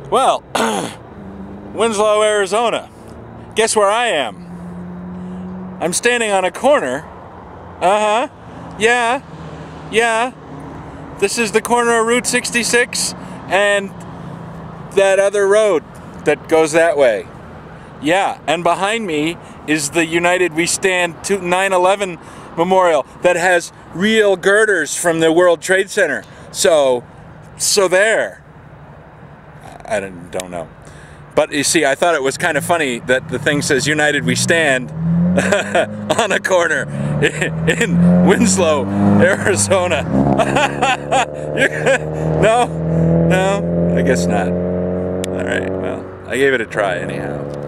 Well, Winslow, Arizona. Guess where I am? I'm standing on a corner. Yeah. This is the corner of Route 66 and that other road that goes that way. Yeah, and behind me is the United We Stand 9/11 memorial that has real girders from the World Trade Center. So there. I don't know. But you see, I thought it was kind of funny that the thing says United We Stand on a corner in Winslow, Arizona. No, I guess not. All right, well, I gave it a try anyhow.